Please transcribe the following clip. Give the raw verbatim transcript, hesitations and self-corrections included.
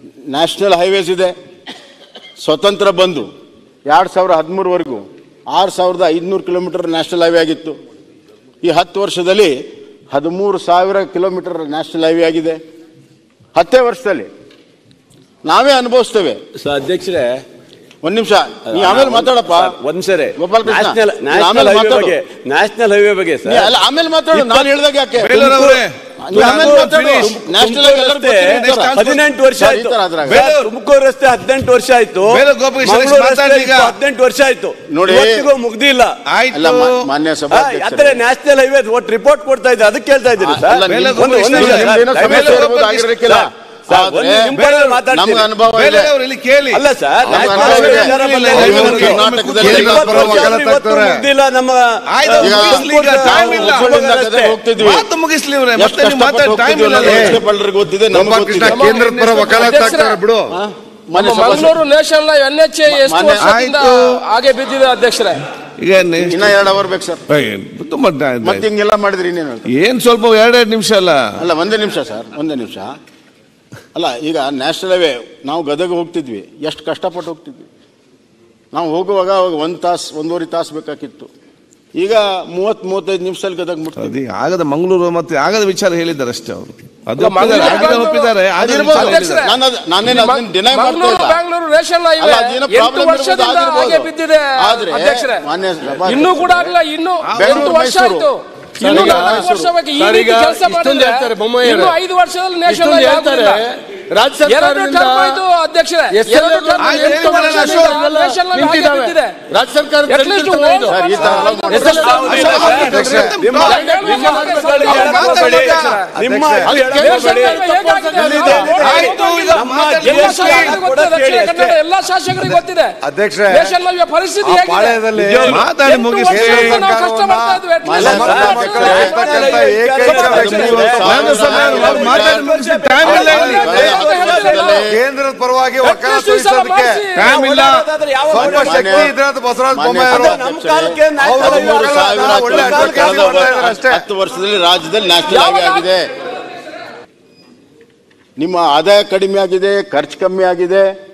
National highways ಇದೆ. ಸ್ವತಂತ್ರ ಬಂದು ಎರಡು ಸಾವಿರ ಹದಿಮೂರವರೆಗೂ ಆರು ಸಾವಿರದ ಐದುನೂರು ಕಿಲೋಮೀಟರ್ ನ್ಯಾಷನಲ್ ಹೈವೇ ಆಗಿತ್ತು. ಈ ಹತ್ತು ವರ್ಷದಲ್ಲಿ ಹದಿಮೂರು ಸಾವಿರ ಕಿಲೋಮೀಟರ್ ನ್ಯಾಷನಲ್ ಹೈವೇ ಆಗಿದೆ. ಹತ್ತೇ ವರ್ಷದಲ್ಲಿ ನಾವೇ ಅನುಭವಿಸ್ತೇವೆ. ಅಧ್ಯಕ್ಷರೇ ಒಂದ್ ನಿಮಿಷ, ನೀ ಆಮೇಲೆ ಮಾತಾಡಪ್ಪ. ಒಂದ್ ಸರಿ ಗೋಪಾಲ್ ಕೃಷ್ಣ, ನ್ಯಾಷನಲ್ ಹೈವೇ ಬಗ್ಗೆ ನ್ಯಾಷನಲ್ ಹೈವೇ ಬಗ್ಗೆ ಸರ್ ಅಲ್ಲ, ಆಮೇಲೆ ಮಾತಾಡು. ನಾನು ಹೇಳ್ದಾಗ ಯಾಕೆ ಹದಿನೆಂಟು ವರ್ಷ ಆಯ್ತು, ತುಮಕೂರು ರಸ್ತೆ ಹದಿನೆಂಟು ವರ್ಷ ಆಯ್ತು, ಹದಿನೆಂಟು ವರ್ಷ ಆಯ್ತು ನೋಡಿ, ಮುಗ್ದಿಲ್ಲ. ಮಾನ್ಯ ಸಭಾ ನ್ಯಾಷನಲ್ ಹೈವೇ ಒಟ್ಟು ರಿಪೋರ್ಟ್ ಕೊಡ್ತಾ ಇದ್ದಾರೆ, ಅದಕ್ಕೆ ಕೇಳ್ತಾ ಇದ್ದೀನಿ ಸರ್. ನಮ್ಗೆ ಅನುಭವ ಅಲ್ಲ ಸರ್, ಮುಗ್ದಿಲ್ಲ ನಮ್ಮ ಗೊತ್ತಿದೆ. ಕೇಂದ್ರದ ಪರ ವಕಾಲತ್ತಾಗ್ತಾರೆ ಬಿಡು. Mangalore national N H A ಎಷ್ಟು ವರ್ಷದಿಂದ ಹಾಗೆ ಬಿದ್ದಿದೆ ಅಧ್ಯಕ್ಷರೇ? ಈಗ ಇನ್ನ ಎರಡು ಅವರ್ ಬೇಕು ಸರ್. ತುಂಬಾ ಮತ್ತೆ ಹಿಂಗೆಲ್ಲ ಮಾಡಿದ್ರಿ ಇನ್ನೇನು? ಏನ್ ಸ್ವಲ್ಪ ಎರಡೆರಡು ನಿಮಿಷ ಅಲ್ಲ ಅಲ್ಲ ಒಂದೇ ನಿಮಿಷ ಸರ್, ಒಂದೇ ನಿಮಿಷ. ಅಲ್ಲ, ಈಗ ನ್ಯಾಷನಲ್ ಹೈವೇ ನಾವು ಗದಗ ಹೋಗ್ತಿದ್ವಿ, ಎಷ್ಟು ಕಷ್ಟಪಟ್ಟು ಹೋಗ್ತಿದ್ವಿ ನಾವು. ಹೋಗುವಾಗ ಒಂದು ತಾಸು ಒಂದೂವರೆ ತಾಸು ಬೇಕಾಗಿತ್ತು. ಈಗ ಮೂವತ್ತು ಮೂವತ್ತೈದು ನಿಮಿಷದಲ್ಲಿ ಗದಗ ಮುಟ್ತೀವಿ. ಆಗದ ಮಂಗಳೂರು ಮತ್ತೆ ಆಗದ ವಿಚಾರ ಹೇಳಿದ್ದಾರೆ ಅಷ್ಟೇ ಅವರು. ಅದು ಒಪ್ಪಿದ್ದಾರೆ. ಇನ್ನೂ ಕೂಡ ಆಗಲ್ಲ, ಇನ್ನು ಎಂಟು ವರ್ಷ ಆಯ್ತು. ಇನ್ನು ನಾಲ್ಕು ವರ್ಷ ಕೆಲಸ ಮಾಡಿದ್ರೆ ಇನ್ನು ಐದು ವರ್ಷದಲ್ಲಿ ನ್ಯಾಷನಲ್ ಹೇಳ್ತಾರೆ. ರಾಜ್ಯ ಸರ್ಕಾರ ಅಧ್ಯಕ್ಷರೇ ರಾಜ್ಯ ಸರ್ಕಾರ ಎಲ್ಲಾ ಶಾಸಕರಿಗೆ ಗೊತ್ತಿದೆ ನ್ಯಾಷನಲ್ ಪರಿಸ್ಥಿತಿ ಮಾತಾಡಿ ಮುಗಿಸಿ. ಕೇಂದ್ರದ ಪರವಾಗಿ ವಕಾಲತ್ತು ಟೈಮ್ ಇಲ್ಲ. ಶಕ್ತಿ ಇದ್ರೆ ಬಸವರಾಜ ಬೊಮ್ಮಾಯಿ ಹತ್ತು ವರ್ಷದಲ್ಲಿ ರಾಜ್ಯದಲ್ಲಿ ನ್ಯಾಷನಲ್ ಹೈವೇ ಆಗಿದೆ. ನಿಮ್ಮ ಆದಾಯ ಕಡಿಮೆ ಆಗಿದೆ, ಖರ್ಚು ಕಮ್ಮಿ ಆಗಿದೆ.